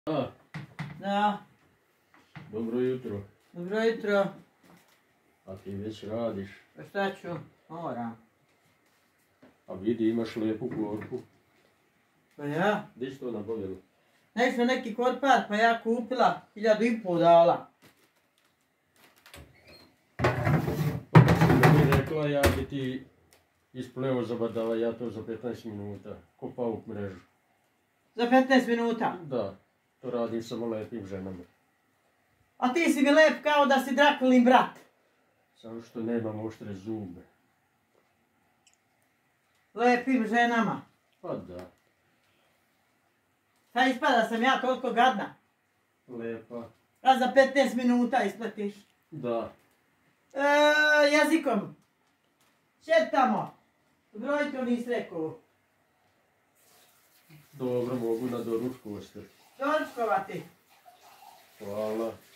Da, Da, dobro jutro. dobro jutro. A ti već radiš. Pa šta ću? Moram. A vidi, imaš lijepu korpu. Pa ja? Gdje si to nabavila? Nešto neki korpar, pa ja kupila 1.500 dala. Pa kad si meni rekla, ja bi ti ispleo zabadava, ja to za 15 minuta. Ko pauk mrežu. Za 15 minuta. Da, to radim samo lepim ženama. A ti si mi lep kao da si Drakulin brat. Samo što nemam oštre zube. Lepim ženama. Pa da. Šta ispada sam ja toliko gadna? Lepa. A za 15 minuta isplatiš. Da. Jezikom. Šetamo. Broj to nisi rekao. Dobro, mogu na doručku ostati. Doručkovati. Hvala.